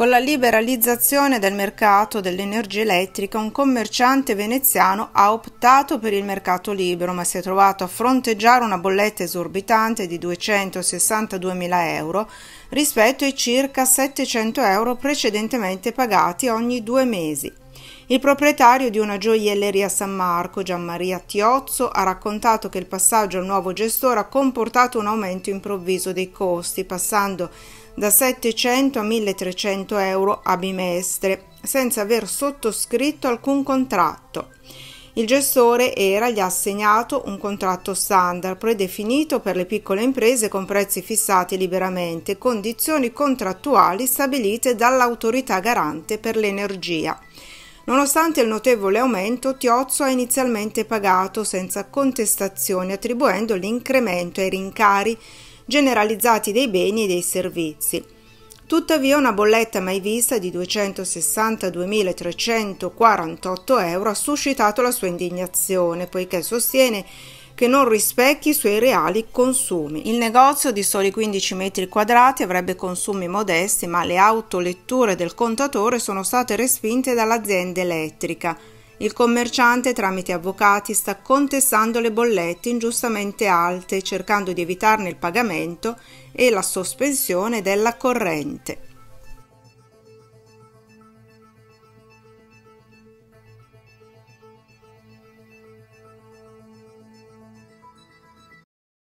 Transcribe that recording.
Con la liberalizzazione del mercato dell'energia elettrica, un commerciante veneziano ha optato per il mercato libero, ma si è trovato a fronteggiare una bolletta esorbitante di 262.000 euro rispetto ai circa 700 euro precedentemente pagati ogni 2 mesi. Il proprietario di una gioielleria a San Marco, Gianmaria Tiozzo, ha raccontato che il passaggio al nuovo gestore ha comportato un aumento improvviso dei costi, passando da 700 a 1.300 euro a bimestre, senza aver sottoscritto alcun contratto. Il gestore gli ha assegnato un contratto standard predefinito per le piccole imprese con prezzi fissati liberamente e condizioni contrattuali stabilite dall'autorità garante per l'energia. Nonostante il notevole aumento, Tiozzo ha inizialmente pagato senza contestazioni, attribuendo l'incremento ai rincari generalizzati dei beni e dei servizi. Tuttavia una bolletta mai vista di 262.348 euro ha suscitato la sua indignazione, poiché sostiene che non rispecchi i suoi reali consumi. Il negozio di soli 15 metri quadrati avrebbe consumi modesti, ma le autoletture del contatore sono state respinte dall'azienda elettrica. Il commerciante, tramite avvocati, sta contestando le bollette ingiustamente alte, cercando di evitarne il pagamento e la sospensione della corrente.